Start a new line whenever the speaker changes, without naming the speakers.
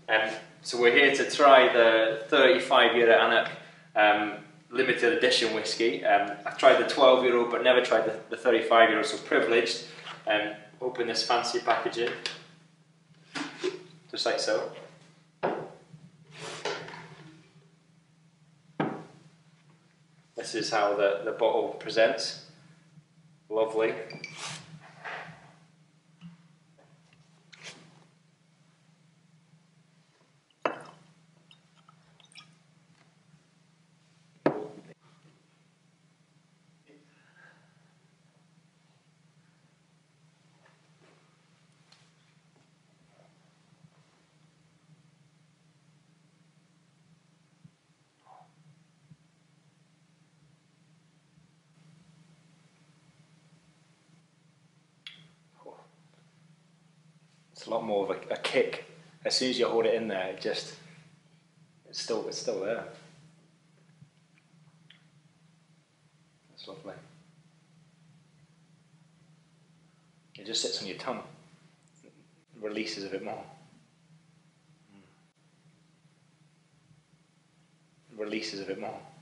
So we're here to try the 35-year anCnoc limited edition whiskey. I've tried the 12-year-old but never tried the 35-year-old, so privileged. Open this fancy packaging, just like so. This is how the bottle presents. Lovely. It's a lot more of a kick. As soon as you hold it in there, it's still there. That's lovely. It just sits on your tongue. It releases a bit more. It releases a bit more.